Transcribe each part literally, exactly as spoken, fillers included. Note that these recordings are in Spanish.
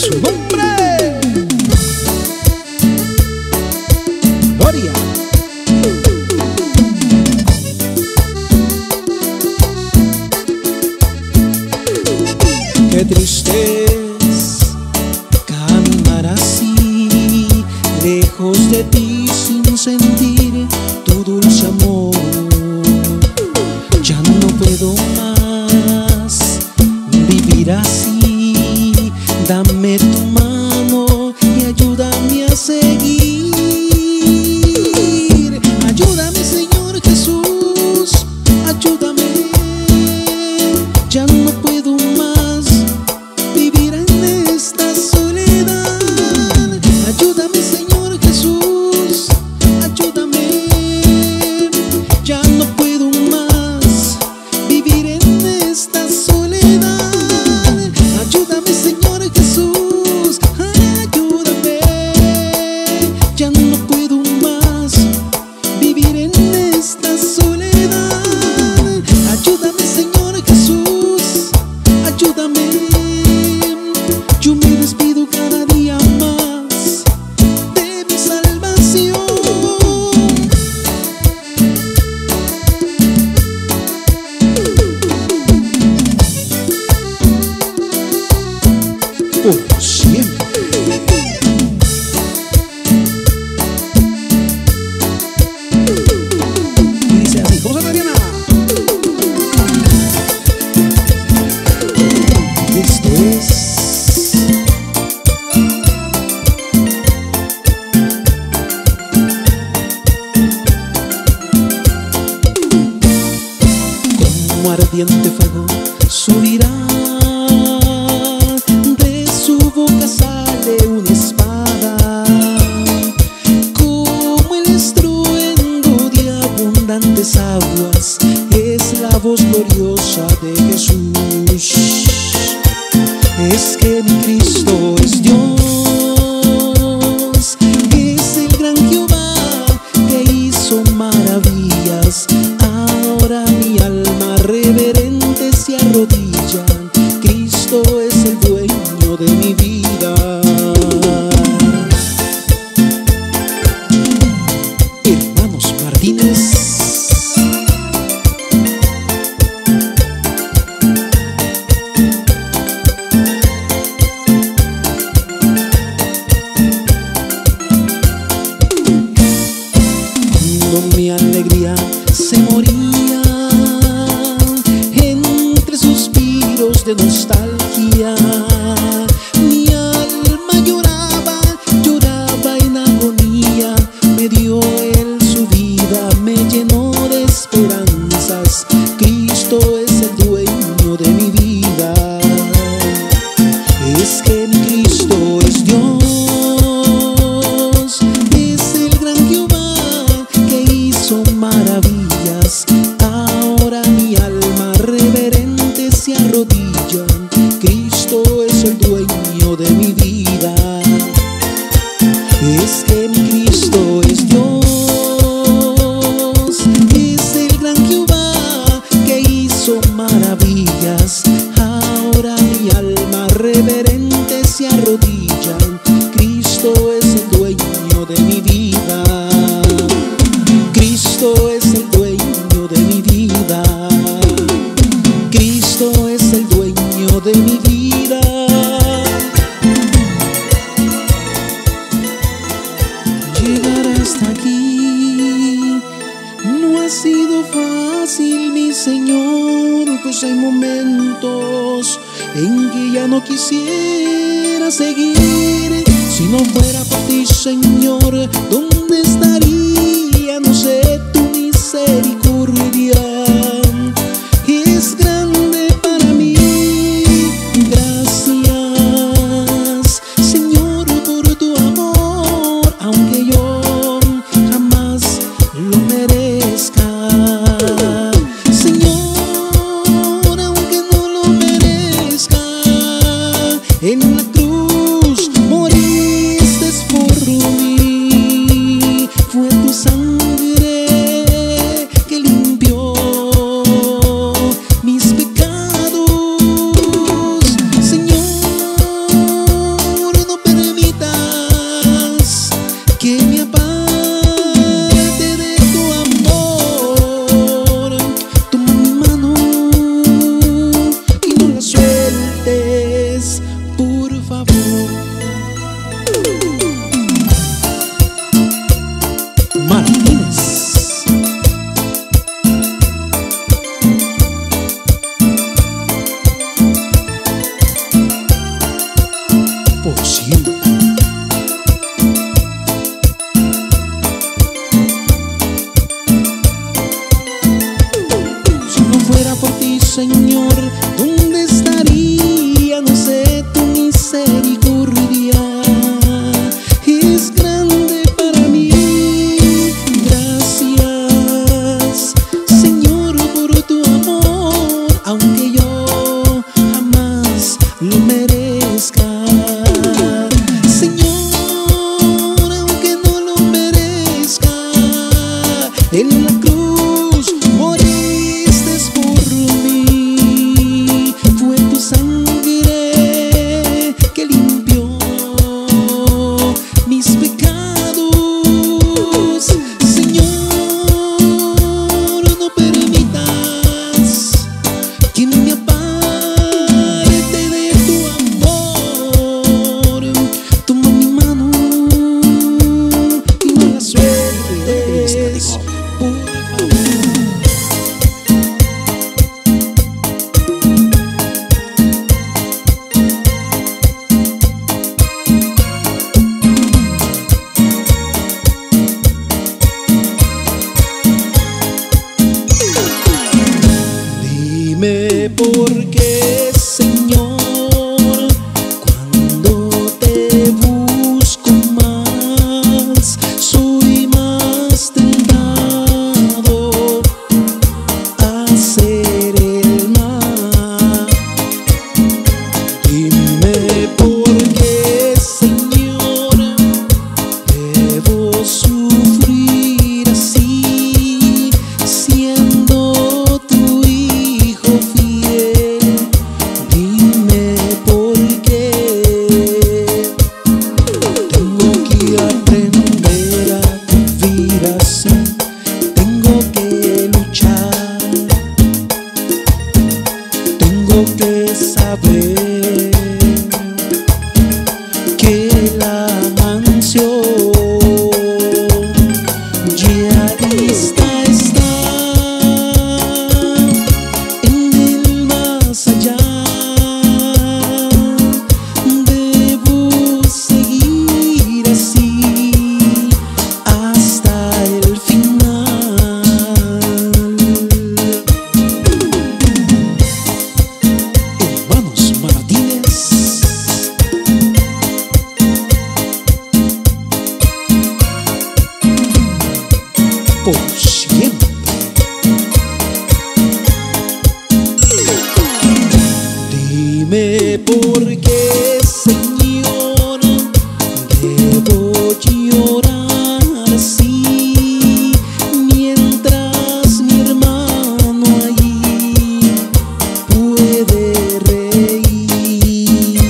su nombre. Gloria. Qué triste es caminar así, lejos de ti sin sentir tu dulce amor. Ya no puedo más vivir así, dame tu mano y ayúdame a seguir. Ayúdame, Señor Jesús, ayúdame. Ya no puedo más vivir en esta soledad. Ayúdame, Señor Jesús, ayúdame. Ya no puedo más vivir en esta soledad. Ayúdame, Señor Jesús, ayúdame. Ya no puedo más vivir en esta soledad. Ayúdame, Señor Jesús, ayúdame. Yo me despido cada día más de mi salvación. Por siempre. Y dice así, ¿cómo se Mariana? Esto es como ardiente fuego subirá, de su boca sale una espada, como el estruendo de abundantes aguas, es la voz gloriosa de Jesús. Es que mi Cristo es Dios, es el gran Jehová que hizo maravillas. Ahora mi alma reverente se arrodilla, Cristo es el dueño de mi vida. Hermanos Martínez. Cuando mi alegría se moría entre suspiros de nostalgia, mi alma lloraba, lloraba en agonía. Me dio él su vida, me llenó de esperanzas. Cristo es el dueño de mi vida. Es que mi Cristo es Dios, es el gran Jehová que hizo maravillas. Ahora mi alma reverente se arrodilla, Cristo es el dueño de mi vida. Es que mi Cristo es Dios, es el gran Jehová que hizo maravillas. Ahora mi alma reverente se arrodilla, Cristo es el dueño de mi vida. Cristo es el dueño de mi vida. Cristo es el dueño de mi vida. Llegar hasta aquí no ha sido fácil, mi Señor, pues hay momentos en que ya no quisiera seguir. Si no fuera por ti, Señor, ¿dónde estaría? No sé, tu misericordia es grande para mí. Gracias, Señor, por tu amor, aunque yo jamás lo merezca. Señor, aunque no lo merezca, en la cruz moriste por mí. Fue Señor, ¿dónde estaría? No sé, tu misericordia es grande para mí. Gracias, Señor, por tu amor, aunque yo jamás lo merezca. Señor, aunque no lo merezca, en la cruz moriste por mí. Fue tu sangre que limpió mis pecados. Señor, no permitas que me aparte de tu amor. Toma mi mano y no la sueltes, por favor. Dime por qué, Señor, cuando te busco más, soy más tentado a hacer el mal. Dime por qué, Señor, debo sufrir así, siendo tu hijo fiel. Dime por qué tengo que aprender a vivir así. Tengo que luchar, tengo que saber que la mansión ya lista está en el más allá. Debo seguir así hasta el final. Hermanos Martínez, por siempre. Dime por qué, Señor, debo llorar así, mientras mi hermano allí puede reír.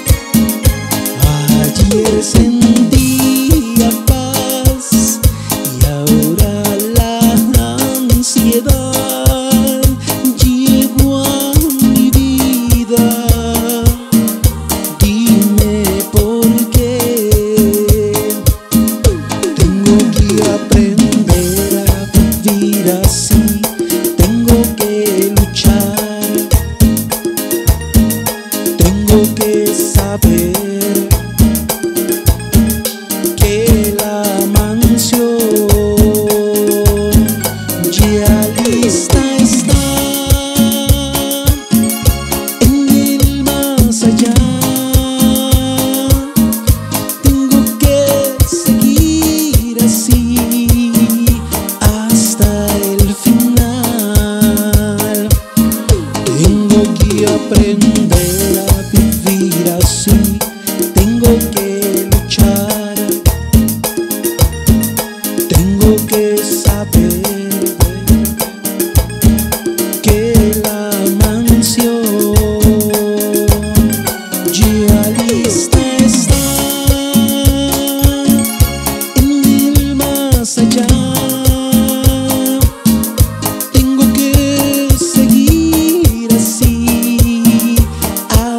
Ayer sentía paz y ahora la ansiedad llegó a mi vida. Dime por qué tengo que aprender a vivir así. Tengo que luchar, tengo que saber que la mansión ya lista está en el más allá. Tengo que seguir así hasta el final. Tengo que aprender a vivir así. Tengo que luchar, tengo que saber que la mansión ya lista está en el más allá. Tengo que seguir así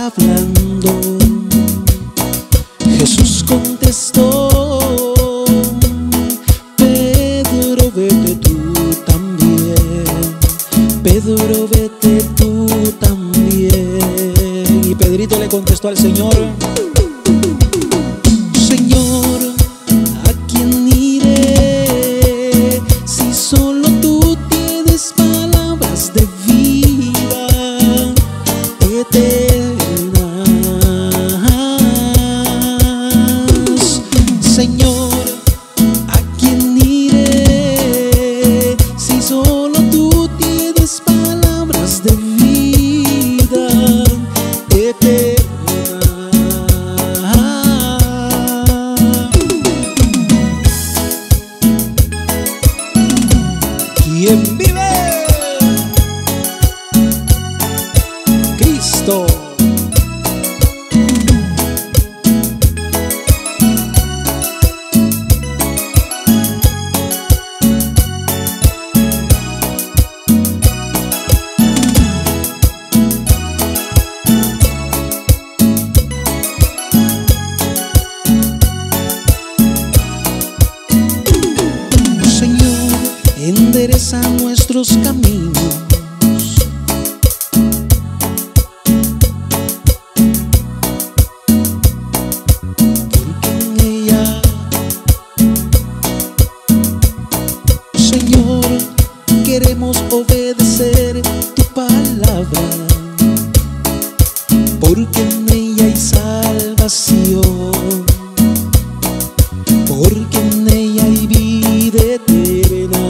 hablando. Jesús contestó: Pedro, vete tú también. Pedro, vete tú también. Y Pedrito le contestó al Señor: Señor, ¿a quién iré si solo tú tienes palabras de vida eternas? Señor, ¿a quién iré si solo tú tienes palabras de vida eternas? ¿Quién vive? Cristo. Señor, endereza nuestros caminos. Porque en ella, Señor, queremos obedecer tu palabra. Porque en ella hay salvación. Porque en ella hay vida eterna.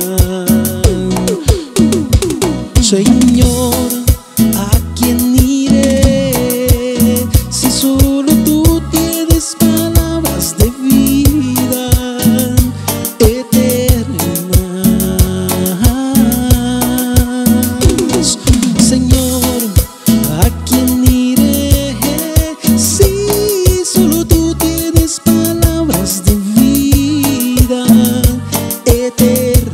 Señor, ¿a quién iré si solo tú tienes palabras de vida eternas? Señor, ¿a quién iré si solo tú tienes palabras de vida eterna?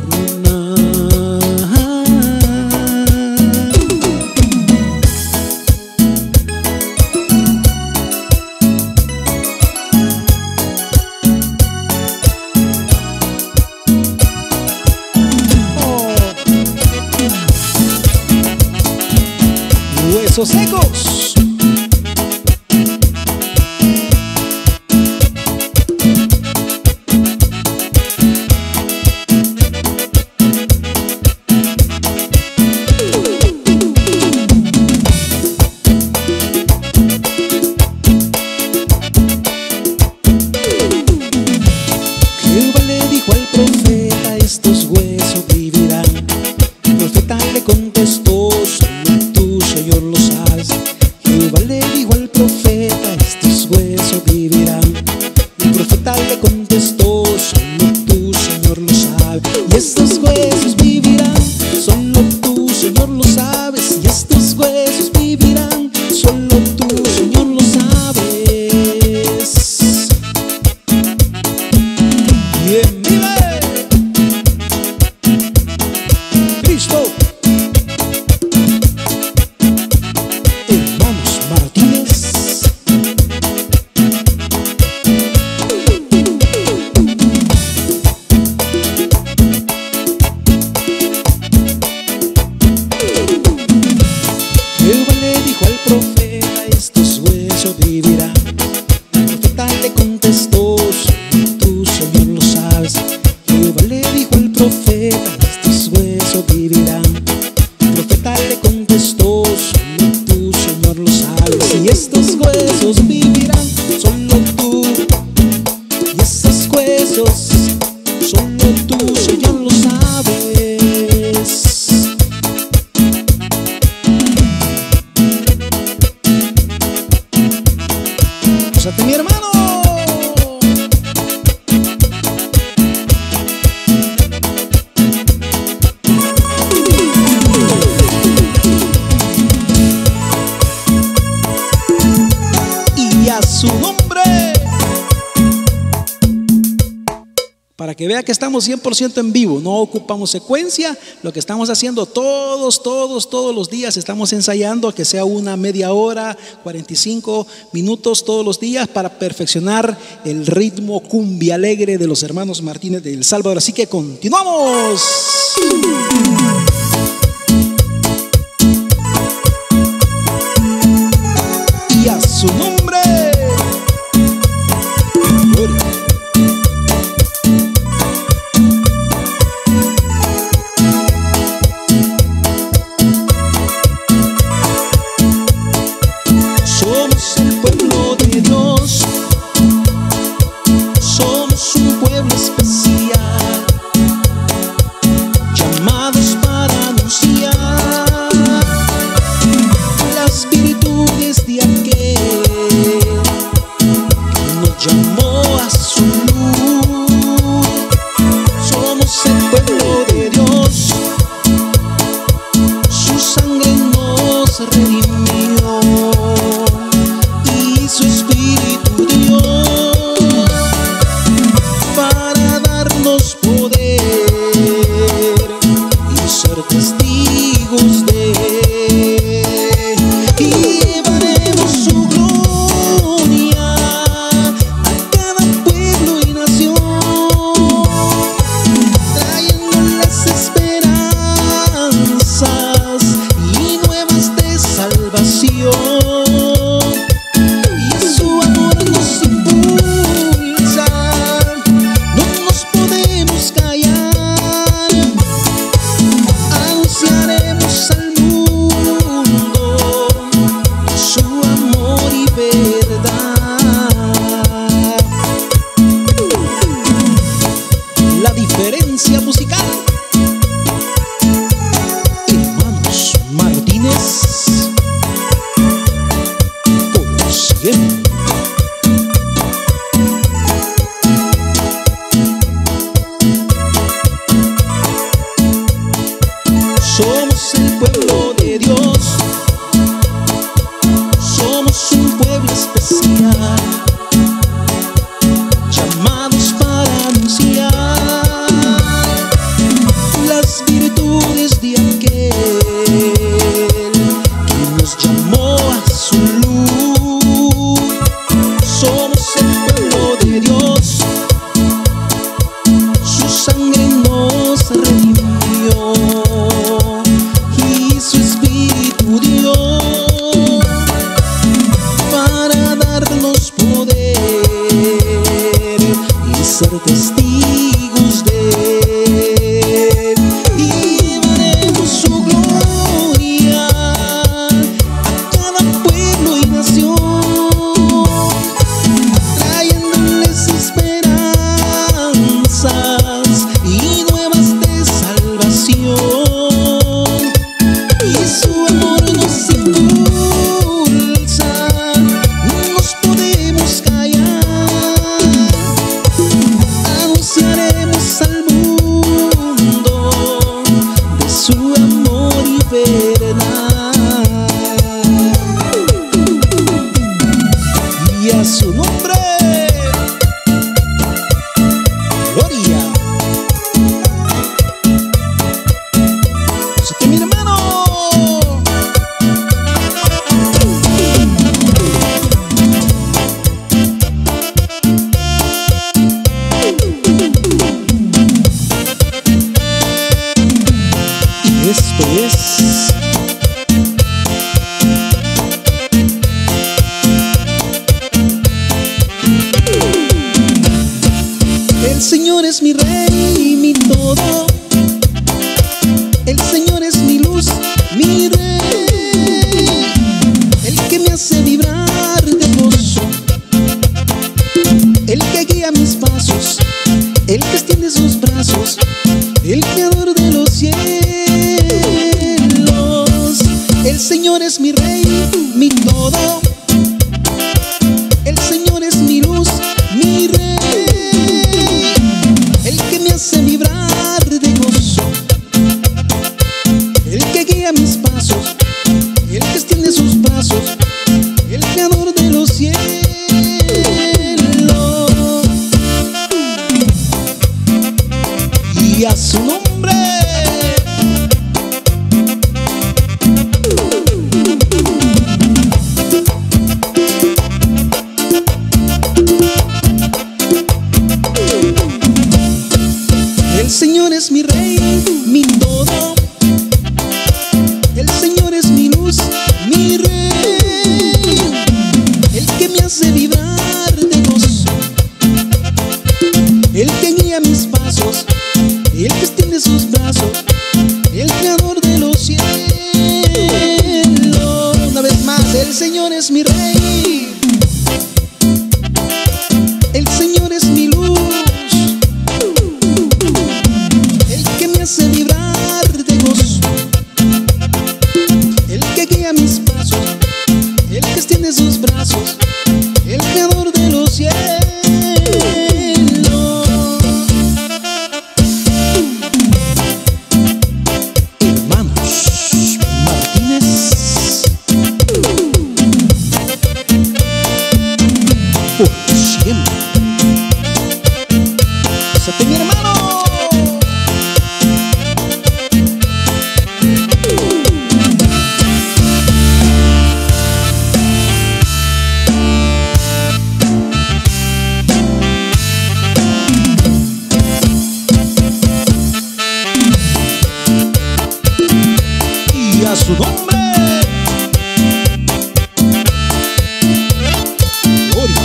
Huesos secos. Jehová le dijo al profeta: estos huesos vivirán. El profeta le contestó: solo tú, Señor, lo sabes. Jehová le dijo al profeta: estos huesos vivirán. El profeta le contestó: solo tú, Señor, lo sabes. Y estos huesos vivirán, solo tú, Señor, lo sabes. Y estos huesos vivirán, solo tú, Señor, lo sabes. ¿Quién vive? Cristo. Hermanos Martínez. Jehová le dijo al profeta: estos huesos vivirán. El profeta le contestó: solo tú, Señor, lo sabes. Jehová le dijo al profeta: estos huesos vivirán. El profeta le contestó: solo tú, Señor, lo sabes. Y estos huesos vivirán, solo tú. Y esos huesos, solo tú, Señor, lo sabes. Gózate, mi hermano. Y a su nombre. para que vea que estamos cien por ciento en vivo, no ocupamos secuencia. Lo que estamos haciendo todos, todos, todos los días, estamos ensayando que sea una media hora, cuarenta y cinco minutos todos los días para perfeccionar el ritmo cumbia alegre de los hermanos Martínez de El Salvador. Así que continuamos. Y a su nombre, gloria. Somos el pueblo de Dios, somos un pueblo especial, llamados para anunciar las virtudes de aquel que nos llamó a su luz. Somos el pueblo de Dios, su sangre nos redimió y su Espíritu dio para darnos poder y ser testigos de él. Y llevaremos su gloria a cada pueblo y nación, trayéndoles esperanzas y nuevas de salvación. Musical, hermanos Martínez, todos bien. Somos el pueblo de Dios, somos un pueblo especial, llamados para anunciar las virtudes de aquel que nos llamó a su luz. Somos el pueblo de Dios, su sangre nos redimió y su Espíritu dio para darnos poder y ser testigos de él. Llevaremos su gloria a cada pueblo y nación, trayéndoles esperanzas y nuevas de salvación. Y su amor nos impulsa, no nos podemos callar, anunciaremos al mundo de su amor y verdad. Y a su nombre, gloria. Así que mi hermano, y esto es el Señor es mi rey, mi todo. El Señor es mi luz, mi rey, el que me hace vibrar de gozo, el que guía mis pasos, el que extiende sus brazos, el creador de los cielos. El Señor es mi rey, mi todo. El Señor es mi luz, mi rey, el que me brazos, el creador de los cielos. Hermanos Martínez, por siempre. ¡Pásate, mi hermano! Y a su nombre, gloria.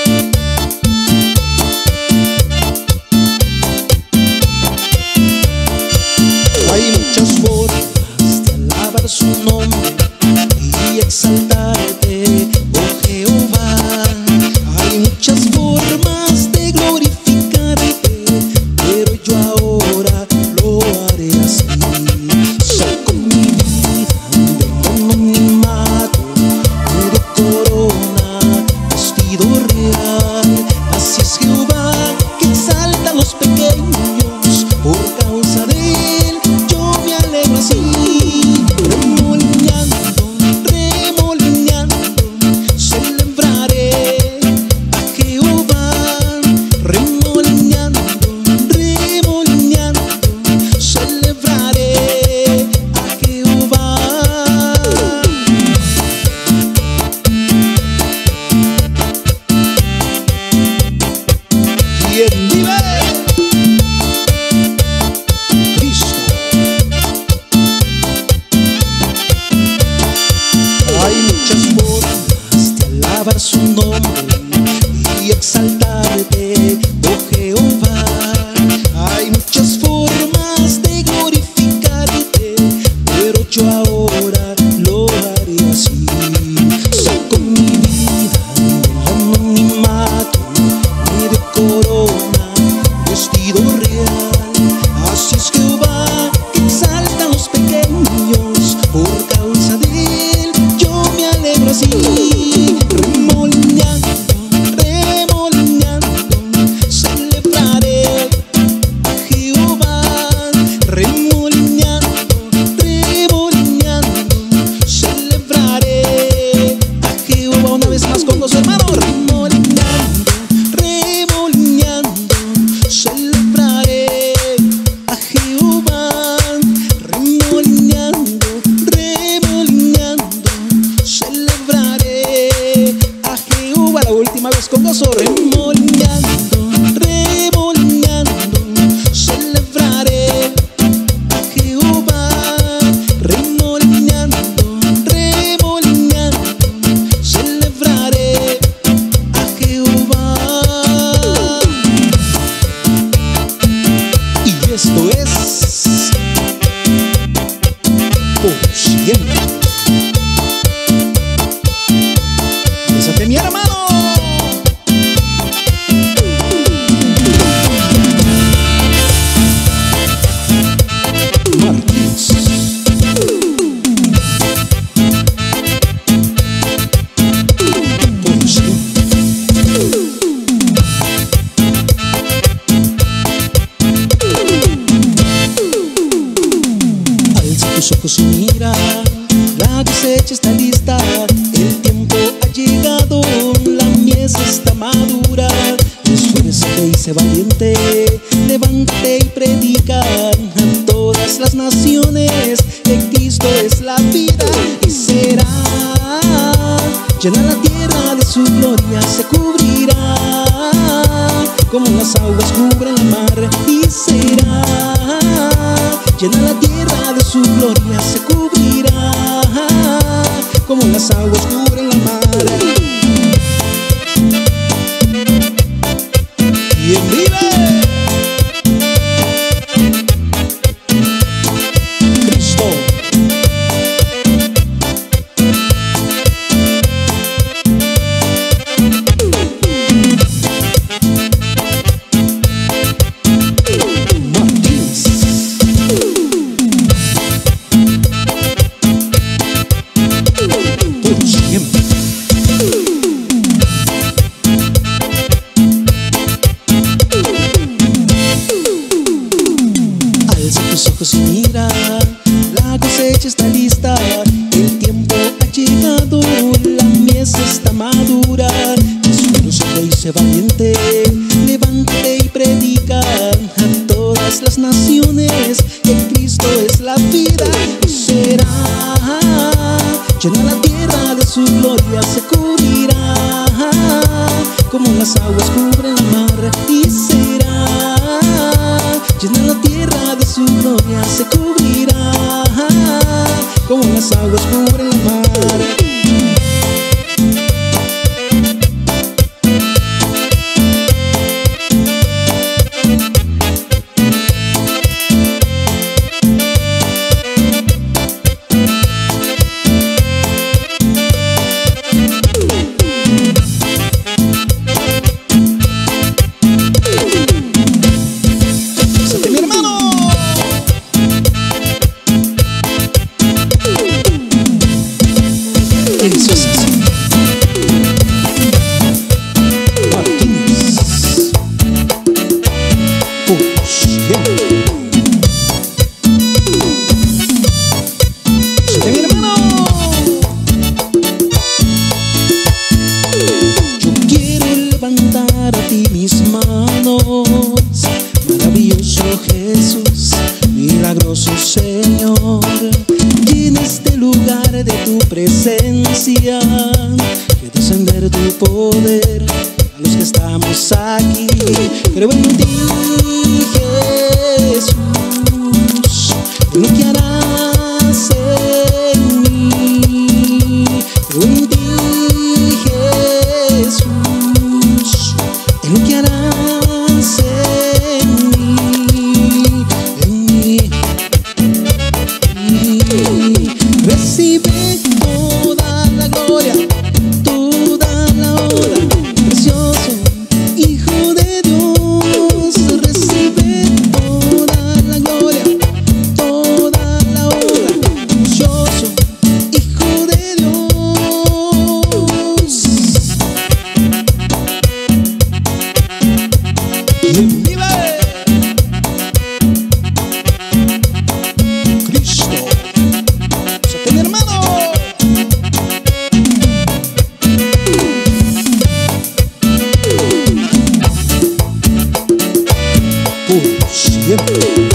Hay muchas formas de alabar su nombre y exaltarte, oh Jehová. Hay muchas formas de glorificarte, pero yo ahora lo haré así. Saco mi vida del anonimato, me de corona, vestido real. Así es Jehová, que exalta a los pequeños, por causa de él yo me alegro así. Remolineando, remolineando, celebraré a Jehová. Remolineando, remolineando, celebraré a Jehová. ¿Quién vive? Cristo. Hay muchas formas de alabar su nombre y exaltarte, oh Jehová. Hay muchas formas de glorificarte, pero yo ahora lo haré así. Saco mi vida del anonimato, me de corona, vestido real. Así es Jehová, que exalta a los pequeños, por causa de él yo me alegro así. Remolineando, remolineando, celebraré a Jehová. Remolineando, remolineando, celebraré a Jehová. Una vez más con los hermanos. Remolineando, remolineando, celebraré a Jehová. Remolineando, remolineando, celebraré a Jehová. La última vez con gozo. Remolineando, remolineando, celebraré a Jehová. Remolineando, remolineando, celebraré a Jehová. Y esto es por siempre. Bésate, mi hermano. Martínez. Por siempre. Alza tus ojos y mira, la cosecha está lista, el tiempo ha llegado, la mies está madura. Esfuérzate y sé valiente, levántate y predica a todas las naciones que Cristo es la vida y será. Llena la tierra de su gloria, se cubrirá como las aguas cubren la mar y será. Llena la tierra de su gloria, se cubrirá como las aguas cubren la mar. ¿Quién vive? Cristo. Martínez. dura. Jesús te hice valiente, levántate y predica a todas las naciones que Cristo es la vida. Y será llena la tierra de su gloria, se cubrirá como las aguas cubren el mar. Y será llena la tierra de su gloria, se cubrirá como las aguas cubren el mar. Eso es así. Martínez. Push. ¡Siete, mi hermano! Yo quiero levantar a ti mis manos, maravilloso Jesús, milagroso Señor. En este lugar de tu presencia, que descender tu poder a los que estamos aquí. Creo en ti, Jesús, en lo que harás en mí. Creo en ti, Jesús, en lo que harás en mí, en mí. Recibe toda la gloria, toda la honra, precioso Hijo de Dios. Recibe toda la gloria, toda la honra, precioso Hijo de Dios. ¿Quién vive? Cristo. Mi hermano, por siempre.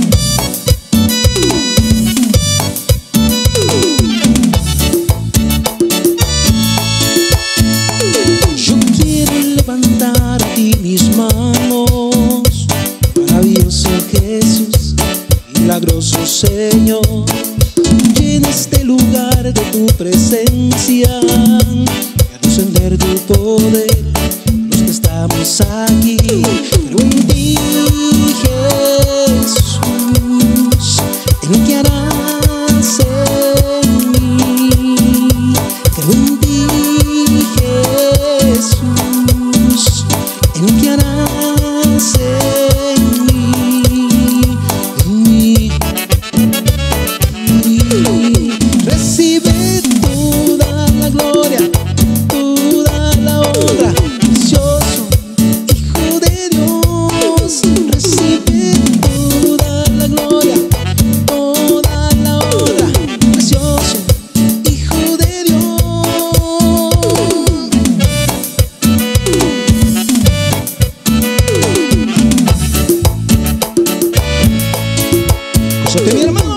Yo quiero levantar a ti mis manos, maravilloso Jesús, milagroso Señor. En este lugar de tu presencia, y a descender tu poder, los que estamos aquí. Pero en ti, Jesús, en lo que harás en mí. Creo en ti, Jesús, en lo que harás en mí, en mí. Recibe toda la gloria, toda la honra, precioso Hijo de Dios. Recibe toda la gloria, toda la honra, precioso Hijo de Dios. Gózate, mi hermano.